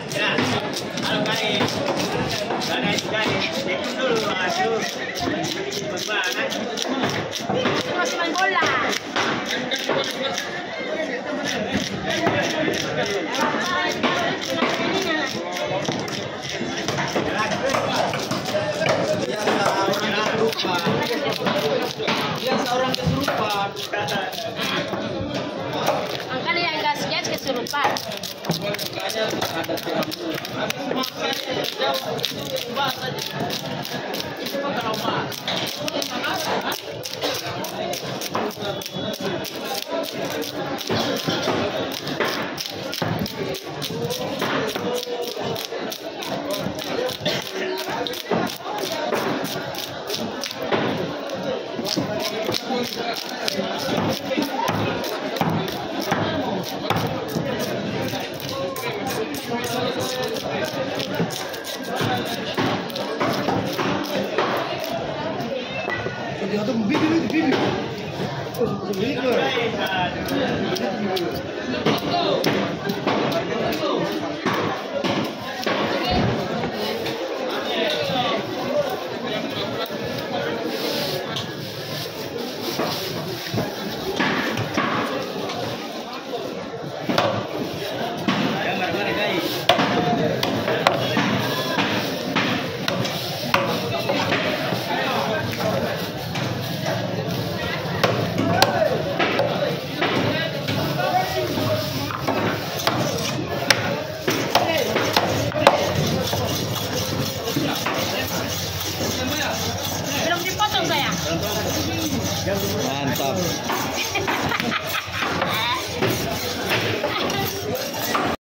Ya, halo guys. Guys, ikut dulu, aduh. Bagaimana? Terus main bola. Biasa orang kesurupan. Makanya yang gas kesurupan. Makanya ada tiramisu. Habis makannya jauh bahas aja. Itu mah kalau mah. Jadi ada video. Oh, video.